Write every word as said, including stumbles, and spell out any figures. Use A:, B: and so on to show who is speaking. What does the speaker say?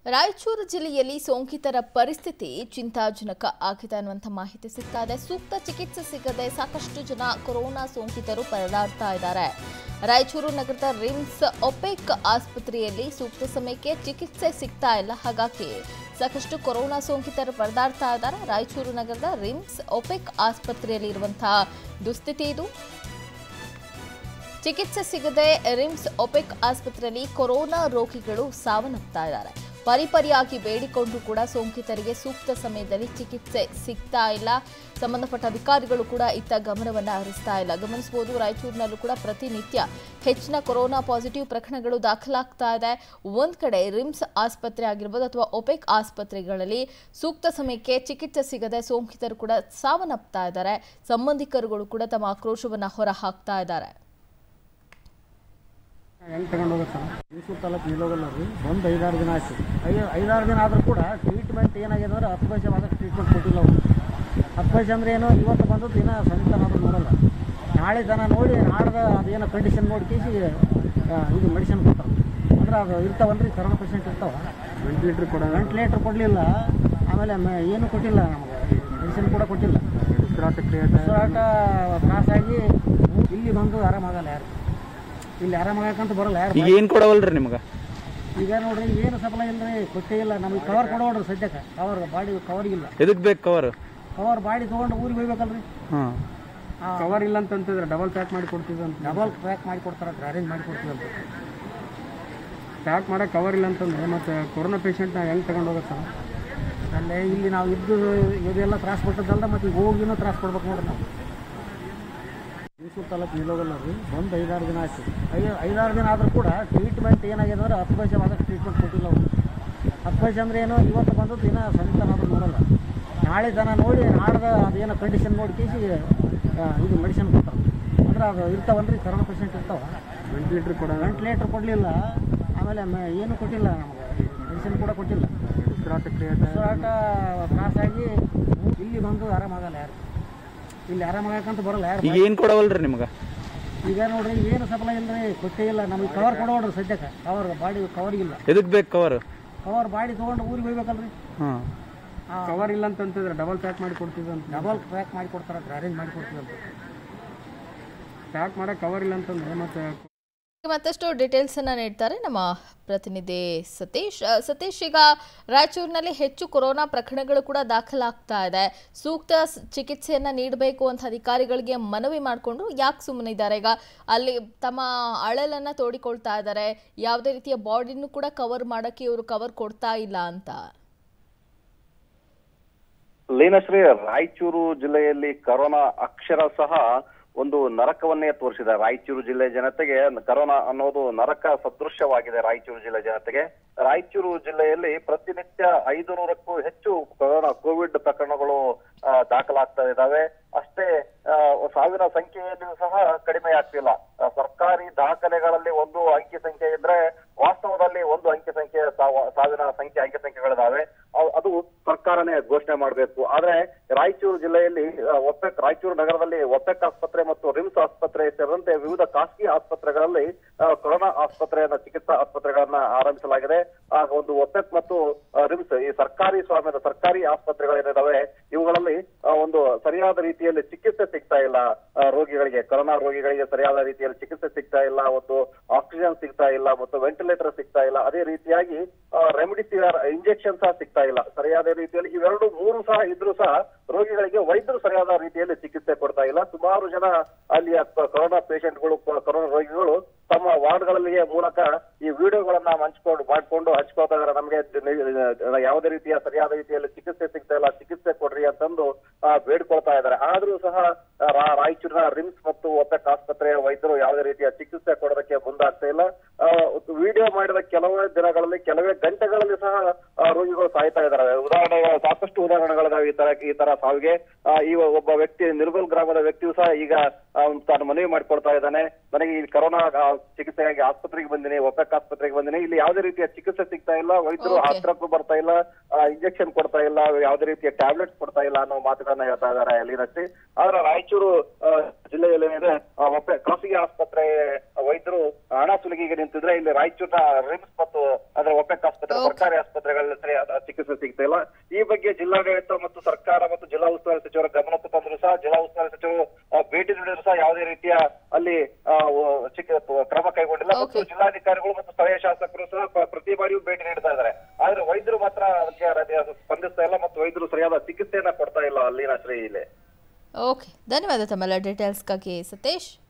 A: ರಾಯಚೂರು ಜಿಲ್ಲೆಯಲ್ಲಿ ಸೋಂಕಿತರ ಪರಿಸ್ಥಿತಿ ಚಿಂತಾಜನಕ ಆಗಿದೆ ಅನ್ನುವಂಥ ಮಾಹಿತಿ ಸಿಗ್ತಾ ಇದೆ. ಸೂಕ್ತ ಚಿಕಿತ್ಸೆ ಸಿಗದೆ ಸಾಕಷ್ಟು ಜನ ಕೊರೋನಾ ಸೋಂಕಿತರು ಪರದಾಡ್ತಾ ಇದ್ದಾರೆ. ರಾಯಚೂರು ನಗರದ ರಿಮ್ಸ್ ಒಪೆಕ್ ಆಸ್ಪತ್ರೆಯಲ್ಲಿ ಸೂಕ್ತ ಸಮಯಕ್ಕೆ ಚಿಕಿತ್ಸೆ ಸಿಗ್ತಾ ಇಲ್ಲ. ಹಾಗಾಗಿ ಸಾಕಷ್ಟು ಕೊರೋನಾ ಸೋಂಕಿತರು ಪರದಾಡ್ತಾ ಇದ್ದಾರೆ. ರಾಯಚೂರು ನಗರದ ರಿಮ್ಸ್ ಒಪೆಕ್ ಆಸ್ಪತ್ರೆಯಲ್ಲಿ ಇರುವಂತಹ ದುಸ್ಥಿತಿ ಇದು. ಚಿಕಿತ್ಸೆ ಸಿಗದೆ ರಿಮ್ಸ್ ಒಪೆಕ್ ಆಸ್ಪತ್ರೆಯಲ್ಲಿ ಕೊರೋನಾ ರೋಗಿಗಳು ಸಾವನ್ನಪ್ತಾ ಇದ್ದಾರೆ. ಪರಿಪರಿಯಾಗಿ ಬೇಡಿಕೊಂಡು ಕೂಡ ಸೋಂಕಿತರಿಗೆ ಸೂಕ್ತ ಸಮಯದಲ್ಲಿ ಚಿಕಿತ್ಸೆ ಸಿಗ್ತಾ ಇಲ್ಲ. ಸಂಬಂಧಪಟ್ಟ ಅಧಿಕಾರಿಗಳು ಕೂಡ ಇತ್ತ ಗಮನವನ್ನು ಹರಿಸ್ತಾ ಇಲ್ಲ. ಗಮನಿಸಬಹುದು, ರಾಯಚೂರಿನಲ್ಲೂ ಕೂಡ ಪ್ರತಿನಿತ್ಯ ಹೆಚ್ಚಿನ ಕೊರೋನಾ ಪಾಸಿಟಿವ್ ಪ್ರಕರಣಗಳು ದಾಖಲಾಗ್ತಾ ಇದೆ. ಒಂದ್ ಕಡೆ ರಿಮ್ಸ್ ಆಸ್ಪತ್ರೆ ಆಗಿರ್ಬೋದು ಅಥವಾ ಒಪೆಕ್ ಆಸ್ಪತ್ರೆಗಳಲ್ಲಿ ಸೂಕ್ತ ಸಮಯಕ್ಕೆ ಚಿಕಿತ್ಸೆ ಸಿಗದೆ ಸೋಂಕಿತರು ಕೂಡ ಸಾವನ್ನಪ್ತಾ ಇದ್ದಾರೆ. ಸಂಬಂಧಿಕರುಗಳು ಕೂಡ ತಮ್ಮ ಆಕ್ರೋಶವನ್ನು ಹೊರ ಹಾಕ್ತಾ ಇದ್ದಾರೆ.
B: ಹೆಂಗೆ ತಗೊಂಡು ಹೋಗುತ್ತೆ ಮೈಸೂರು ತಾಲೂಕು ನಿಲ್ಲೋಗಲ್ಲ ರೀ. ಒಂದು ಐದಾರು ದಿನ ಆಯ್ತು. ಐ ಐದಾರು ದಿನ ಆದರೂ ಕೂಡ ಟ್ರೀಟ್ಮೆಂಟ್ ಏನಾಗಿದೆ ಅಂದ್ರೆ ಹತ್ತು ಪೈಸೆ ಮಾತ್ರ ಟ್ರೀಟ್ಮೆಂಟ್ ಕೊಟ್ಟಿಲ್ಲ ಅವರು. ಹತ್ತು ಪೈಸೆ ಅಂದರೆ ಏನೋ ಇವತ್ತು ಬಂದದ್ದು ದಿನ ಸಂತಾನಾದರೂ ನೋಡೋಲ್ಲ. ನಾಳೆ ದನ ನೋಡಿ ನಾಡ್ದು ಅದೇನೋ ಕಂಡೀಷನ್ ನೋಡಿ ಕೇಸಿ ಇದು ಮೆಡಿಸಿನ್ ಕೊಡ್ತಾರೆ. ಅಂದ್ರೆ ಅದು ಇರ್ತಾವಲ್ರಿ, ಕರೋನಾ ಪೇಷಂಟ್ ಇರ್ತಾವೆ. ವೆಂಟಿಲೇಟ್ರ್ ಕೊಡ ವೆಂಟಿಲೇಟ್ರ್ ಕೊಡಲಿಲ್ಲ. ಆಮೇಲೆ ಏನೂ ಕೊಟ್ಟಿಲ್ಲ, ನಮಗೆ ಮೆಡಿಸಿನ್ ಕೂಡ ಕೊಟ್ಟಿಲ್ಲ. ಉಸಿರಾಟ ಉಸಿರಾಟ ತ್ರಾಸಾಗಿ ಇಲ್ಲಿ ಬಂದು ಆರಾಮಾಗಲ್ಲ ಯಾರು. ಇಲ್ಲಿ ಆರಾಮಾಗಕ್ಕಂತ ಬರಲ್ಲ ಯಾರು.
C: ಈಗ ಏನು ಕೊಡವಲ್ರಿ ನಿಮ್ಗೆ?
B: ಈಗ ನೋಡ್ರಿ ಏನು ಸಪ್ಲೈ ಇಲ್ಲರಿ, ಕೊಟ್ಟೇ ಇಲ್ಲ. ನಮಗೆ ಕವರ್ ಕೊಡೋಡ್ರಿ ಸದ್ಯಕ್ಕೆ. ಕವರ್ ಬಾಡಿ ಕವರ್ ಇಲ್ಲ.
C: ಎದಕ್ಕೆ ಬೇಕು ಕವರ್?
B: ಕವರ್ ಬಾಡಿ ತೊಗೊಂಡು ಊರಿಗೆ ಹೋಗ್ಬೇಕಲ್ರಿ.
C: ಹಾಂ,
B: ಕವರ್ ಇಲ್ಲ ಅಂತಂತಿದ್ರೆ ಡಬಲ್ ಪ್ಯಾಕ್ ಮಾಡಿ ಕೊಡ್ತೀವಿ ಅಂತ. ಡಬಲ್ ಪ್ಯಾಕ್ ಮಾಡಿ ಕೊಡ್ತಾರೆ, ಅರೇಂಜ್ ಮಾಡಿ ಕೊಡ್ತೀವಿ ಅಂತ. ಪ್ಯಾಕ್ ಮಾಡೋಕೆ ಕವರ್ ಇಲ್ಲ ಅಂತಂದ್ರೆ ಮತ್ತು ಕೊರೋನಾ ಪೇಷಂಟ್ನ ಹೆಂಗೆ ತಗೊಂಡು ಹೋಗುತ್ತೆ ಅಲ್ಲೇ. ಇಲ್ಲಿ ನಾವು ಇದ್ದು ಇದೆಲ್ಲ ತ್ರಾಸ ಕೊಟ್ಟದ್ದಲ್ಲ, ಮತ್ತು ಈಗ ಹೋಗಿನೂ ತ್ರಾಸ ಕೊಡ್ಬೇಕು ನೋಡ್ರಿ ನಾವು. ಮೈಸೂರು ತಾಲೂಕು ನಿಲ್ಲೋಗಲ್ಲ ರೀ. ಒಂದು ಐದಾರು ದಿನ ಆಯ್ತು. ಐ ಐದಾರು ದಿನ ಆದರೂ ಕೂಡ ಟ್ರೀಟ್ಮೆಂಟ್ ಏನಾಗಿದೆ ಅಂದ್ರೆ ಹತ್ತು ಪೈಸೆ ಮಾತ್ರ ಟ್ರೀಟ್ಮೆಂಟ್ ಕೊಟ್ಟಿಲ್ಲ ಅವರು. ಹತ್ತು ಪೈಸೆ ಅಂದರೆ ಏನೋ ಇವತ್ತು ಬಂದದ್ದು ದಿನ ಸಂತಾನಾದರೂ ನೋಡೋಲ್ಲ. ನಾಳೆ ದನ ನೋಡಿ ನಾಡ್ದು ಅದೇನೋ ಕಂಡೀಷನ್ ನೋಡಿ ಕೇಸಿ ಇದು ಮೆಡಿಸಿನ್ ಕೊಡ್ತಾರೆ. ಅಂದ್ರೆ ಅದು ಇರ್ತಾವಲ್ರಿ, ಕರೋನಾ ಪೇಷಂಟ್ ಇರ್ತಾವೆ. ವೆಂಟಿಲೇಟ್ರ್ ಕೊಡ ವೆಂಟಿಲೇಟ್ರ್ ಕೊಡಲಿಲ್ಲ. ಆಮೇಲೆ ಏನೂ ಕೊಟ್ಟಿಲ್ಲ, ನಮಗೆ ಮೆಡಿಸಿನ್ ಕೂಡ ಕೊಟ್ಟಿಲ್ಲ. ಉಸಿರಾಟ ಉಸಿರಾಟ ತ್ರಾಸಾಗಿ ಇಲ್ಲಿ ಬಂದು ಆರಾಮಾಗಲ್ಲ ಯಾರು. ಇಲ್ಲಿ ಆರಾಮಾಗಕ್ಕಂತ ಬರಲ್ಲ ಯಾರು.
C: ಈಗ ಏನು ಕೊಡವಲ್ರಿ ನಿಮ್ಗೆ?
B: ಈಗ ನೋಡ್ರಿ ಏನು ಸಪ್ಲೈ ಇಲ್ಲರಿ, ಕೊಟ್ಟೇ ಇಲ್ಲ. ನಮಗೆ ಕವರ್ ಕೊಡೋಡ್ರಿ ಸದ್ಯಕ್ಕೆ. ಕವರ್ ಬಾಡಿ ಕವರ್ ಇಲ್ಲ.
C: ಎದಕ್ಕೆ ಬೇಕು ಕವರ್?
B: ಕವರ್ ಬಾಡಿ ತೊಗೊಂಡು ಊರಿಗೆ ಹೋಗ್ಬೇಕಲ್ರಿ.
C: ಹಾಂ,
B: ಕವರ್ ಇಲ್ಲ ಅಂತಂತಿದ್ರೆ ಡಬಲ್ ಪ್ಯಾಕ್ ಮಾಡಿ ಕೊಡ್ತೀವಿ ಅಂತ. ಡಬಲ್ ಪ್ಯಾಕ್ ಮಾಡಿ ಕೊಡ್ತಾರೆ, ಅರೇಂಜ್ ಮಾಡಿ ಕೊಡ್ತೀವಿ ಅಂತ. ಪ್ಯಾಕ್ ಮಾಡೋಕೆ ಕವರ್ ಇಲ್ಲ ಅಂತಂದ್ರೆ ಮತ್ತು
A: ಮತ್ತಷ್ಟು ಡೀಟೇಲ್ಸ್ ಅನ್ನ ನೀಡ್ತಾರೆ ನಮ್ಮ ಪ್ರತಿನಿಧಿ ಸತೀಶ್. ಸತೀಶ್, ಈಗ ರಾಯಚೂರಿನಲ್ಲಿ ಹೆಚ್ಚು ಕೊರೋನಾ ಪ್ರಕರಣಗಳು ಕೂಡ ದಾಖಲಾಗ್ತಾ ಇದೆ. ಸೂಕ್ತ ಚಿಕಿತ್ಸೆಯನ್ನ ನೀಡಬೇಕು ಅಂತ ಅಧಿಕಾರಿಗಳಿಗೆ ಮನವಿ ಮಾಡಿಕೊಂಡು ಯಾಕೆ ಸುಮ್ಮನೆ ಇದ್ದಾರೆ? ಈಗ ಅಲ್ಲಿ ತಮ್ಮ ಅಳಲನ್ನ ತೋಡಿಕೊಳ್ತಾ ಇದ್ದಾರೆ. ಯಾವುದೇ ರೀತಿಯ ಬಾಡಿನೂ ಕೂಡ ಕವರ್ ಮಾಡಕ್ಕೆ ಇವರು ಕವರ್ ಕೊಡ್ತಾ ಇಲ್ಲ ಅಂತ.
D: ಲೀನಶ್ರೀ, ರಾಯಚೂರು ಜಿಲ್ಲೆಯಲ್ಲಿ ಕೊರೋನಾ ಅಕ್ಷರ ಸಹ ಒಂದು ನರಕವನ್ನೇ ತೋರಿಸಿದೆ. ರಾಯಚೂರು ಜಿಲ್ಲೆ ಜನತೆಗೆ ಕರೋನಾ ಅನ್ನೋದು ನರಕ ಸದೃಶ್ಯವಾಗಿದೆ. ರಾಯಚೂರು ಜಿಲ್ಲೆ ಜನತೆಗೆ ರಾಯಚೂರು ಜಿಲ್ಲೆಯಲ್ಲಿ ಪ್ರತಿನಿತ್ಯ ಐದು ನೂರಕ್ಕೂ ಹೆಚ್ಚು ಕೊರೋನಾ ಕೋವಿಡ್ ಪ್ರಕರಣಗಳು ದಾಖಲಾಗ್ತಾ ಇದ್ದಾವೆ. ಅಷ್ಟೇ ಸಾವಿನ ಸಂಖ್ಯೆಯಲ್ಲಿಯೂ ಸಹ ಕಡಿಮೆ ಆಗ್ತಿಲ್ಲ. ಸರ್ಕಾರಿ ದಾಖಲೆಗಳಲ್ಲಿ ಒಂದು ಅಂಕಿ ಸಂಖ್ಯೆ ಇದ್ರೆ ವಾಸ್ತವದಲ್ಲಿ ಒಂದು ಅಂಕಿ ಸಂಖ್ಯೆ ಸಾವಿನ ಸಂಖ್ಯೆ ಅಂಕಿ ಸಂಖ್ಯೆಗಳಿದಾವೆ. ಅದು ಸರ್ಕಾರನೇ ಘೋಷಣೆ ಮಾಡಬೇಕು. ಆದ್ರೆ ರಾಯಚೂರು ಜಿಲ್ಲೆಯಲ್ಲಿ ಒಪೆಕ್ ರಾಯಚೂರು ನಗರದಲ್ಲಿ ಒಪೆಕ್ ಆಸ್ಪತ್ರೆ ಮತ್ತು ರಿಮ್ಸ್ ಆಸ್ಪತ್ರೆ ಸೇರಿದಂತೆ ವಿವಿಧ ಖಾಸಗಿ ಆಸ್ಪತ್ರೆಗಳಲ್ಲಿ ಕೊರೋನಾ ಆಸ್ಪತ್ರೆಯನ್ನ ಚಿಕಿತ್ಸಾ ಆಸ್ಪತ್ರೆಗಳನ್ನ ಆರಂಭಿಸಲಾಗಿದೆ. ಆ ಒಂದು ಒಪೆಕ್ ಮತ್ತು ರಿಮ್ಸ್ ಈ ಸರ್ಕಾರಿ ಸ್ವಾಮ್ಯದ ಸರ್ಕಾರಿ ಆಸ್ಪತ್ರೆಗಳೇನಿದಾವೆ ಇವುಗಳಲ್ಲಿ ಒಂದು ಸರಿಯಾದ ರೀತಿಯಲ್ಲಿ ಚಿಕಿತ್ಸೆ ಸಿಗ್ತಾ ಇಲ್ಲ. ರೋಗಿಗಳಿಗೆ ಕೊರೋನಾ ರೋಗಿಗಳಿಗೆ ಸರಿಯಾದ ರೀತಿಯಲ್ಲಿ ಚಿಕಿತ್ಸೆ ಸಿಗ್ತಾ ಇಲ್ಲ. ಒಂದು ಆಕ್ಸಿಜನ್ ಸಿಗ್ತಾ ಇಲ್ಲ ಮತ್ತು ವೆಂಟಿಲೇಟರ್ ಸಿಗ್ತಾ ಇಲ್ಲ. ಅದೇ ರೀತಿಯಾಗಿ ರೆಮಿಡಿಸಿವಿರ್ ಇಂಜೆಕ್ಷನ್ ಸಹ ಸಿಗ್ತಾ ಇಲ್ಲ ಸರಿಯಾದ ರೀತಿಯಲ್ಲಿ. ಇವೆರಡು ಮೂರು ಸಹ ಇದ್ರೂ ಸಹ ರೋಗಿಗಳಿಗೆ ವೈದ್ಯರು ಸರಿಯಾದ ರೀತಿಯಲ್ಲಿ ಚಿಕಿತ್ಸೆ ಕೊಡ್ತಾ ಇಲ್ಲ. ಸುಮಾರು ಜನ ಅಲ್ಲಿಯ ಕೊರೋನಾ ಪೇಷಂಟ್ಗಳು ಕೊರೋನಾ ರೋಗಿಗಳು ತಮ್ಮ ವಾರ್ಡ್ಗಳಲ್ಲಿಯೇ ಮೂಲಕ ಈ ವಿಡಿಯೋಗಳನ್ನ ಹಂಚ್ಕೊಂಡು ಮಾಡ್ಕೊಂಡು ಹಂಚ್ಕೊಳ್ತಾ ಇದಾರೆ. ನಮಗೆ ಯಾವುದೇ ರೀತಿಯ ಸರಿಯಾದ ರೀತಿಯಲ್ಲಿ ಚಿಕಿತ್ಸೆ ಸಿಗ್ತಾ ಇಲ್ಲ, ಚಿಕಿತ್ಸೆ ಕೊಡ್ರಿ ಅಂತಂದು ಬೇಡ್ಕೊಳ್ತಾ ಇದ್ದಾರೆ. ಆದ್ರೂ ಸಹ ರಾಯಚೂರಿನ ರಿಮ್ಸ್ ಮತ್ತು ಒಪೆಕ್ ಆಸ್ಪತ್ರೆಯ ವೈದ್ಯರು ಯಾವುದೇ ರೀತಿಯ ಚಿಕಿತ್ಸೆ ಕೊಡೋದಕ್ಕೆ ಮುಂದಾಗ್ತಾ ಇಲ್ಲ. ವಿಡಿಯೋ ಮಾಡಿದ ಕೆಲವೇ ದಿನಗಳಲ್ಲಿ ಕೆಲವೇ ಗಂಟೆಗಳಲ್ಲಿ ಸಹ ರೋಗಿಗಳು ಸಾಯ್ತಾ ಇದ್ದಾರೆ. ಉದಾಹರಣೆ ಸಾಕಷ್ಟು ಉದಾಹರಣೆಗಳಿದಾವೆ ಈ ತರ ಈ ತರ ಸಾವಿಗೆ. ಈ ಒಬ್ಬ ವ್ಯಕ್ತಿ ನಿರ್ಮಲ್ ಗ್ರಾಮದ ವ್ಯಕ್ತಿಯು ಸಹ ಈಗ ತಾನು ಮನವಿ ಮಾಡಿಕೊಡ್ತಾ ಇದ್ದಾನೆ. ನನಗೆ ಈ ಕರೋನಾ ಚಿಕಿತ್ಸೆಗಾಗಿ ಆಸ್ಪತ್ರೆಗೆ ಬಂದಿನಿ, ಒಪೆಕ್ ಆಸ್ಪತ್ರೆಗೆ ಬಂದಿನಿ, ಇಲ್ಲಿ ಯಾವುದೇ ರೀತಿಯ ಚಿಕಿತ್ಸೆ ಸಿಗ್ತಾ ಇಲ್ಲ, ವೈದ್ಯರು ಹತ್ರಕ್ಕೂ ಬರ್ತಾ ಇಲ್ಲ, ಇಂಜೆಕ್ಷನ್ ಕೊಡ್ತಾ ಇಲ್ಲ, ಯಾವುದೇ ರೀತಿಯ ಟ್ಯಾಬ್ಲೆಟ್ಸ್ ಕೊಡ್ತಾ ಇಲ್ಲ ಅನ್ನೋ ಮಾತುಗಳನ್ನ ಹೇಳ್ತಾ ಇದ್ದಾರೆ ಅಲ್ಲಿನಷ್ಟೇ. ಆದ್ರೆ ರಾಯಚೂರು ಜಿಲ್ಲೆಯಲ್ಲಿ ಏನಿದೆ ಒಪ್ಪೆ ಖಾಸಗಿ ಆಸ್ಪತ್ರೆ ವೈದ್ಯರು ಹಣ ಸುಲಿಗೆಗೆ ನಿಂತಿದ್ರೆ, ಇಲ್ಲಿ ರಾಯಚೂರಿನ ರಿಮ್ಸ್ ಮತ್ತು ಅದರ ಒಪೆಕ್ ಆಸ್ಪತ್ರೆ ಸರ್ಕಾರಿ ಆಸ್ಪತ್ರೆಗಳಲ್ಲಿ ಸರಿಯಾದ ಚಿಕಿತ್ಸೆ ಸಿಗ್ತಾ ಇಲ್ಲ. ಈ ಬಗ್ಗೆ ಜಿಲ್ಲಾಡಳಿತ ಮತ್ತು ಸರ್ಕಾರ ಮತ್ತು ಜಿಲ್ಲಾ ಉಸ್ತುವಾರಿ ಸಚಿವರ ಗಮನಕ್ಕೆ ತಂದ್ರು ಸಹ, ಜಿಲ್ಲಾ ಉಸ್ತುವಾರಿ ಸಚಿವರು ಭೇಟಿ ನೀಡಿದ್ರು ಸಹ ಯಾವುದೇ ರೀತಿಯ ಅಲ್ಲಿ ಕ್ರಮ ಕೈಗೊಂಡಿಲ್ಲ. ಮತ್ತು ಜಿಲ್ಲಾಧಿಕಾರಿಗಳು ಮತ್ತು ಸ್ಥಳೀಯ ಶಾಸಕರು ಸಹ ಪ್ರತಿ ಬಾರಿಯೂ ಭೇಟಿ ನೀಡ್ತಾ ಇದ್ದಾರೆ. ಆದ್ರೆ ವೈದ್ಯರು ಮಾತ್ರ ಅದಕ್ಕೆ ಸ್ಪಂದಿಸ್ತಾ ಇಲ್ಲ ಮತ್ತು ವೈದ್ಯರು ಸರಿಯಾದ ಚಿಕಿತ್ಸೆಯನ್ನ ಕೊಡ್ತಾ ಇಲ್ಲ ಅಲ್ಲಿನ ಶ್ರೀ ಇಲ್ಲಿ.
A: ಓಕೆ, ಧನ್ಯವಾದ ತಮ್ಮೆಲ್ಲ ಡೀಟೇಲ್ಸ್ಗಾಗಿ ಸತೀಶ್.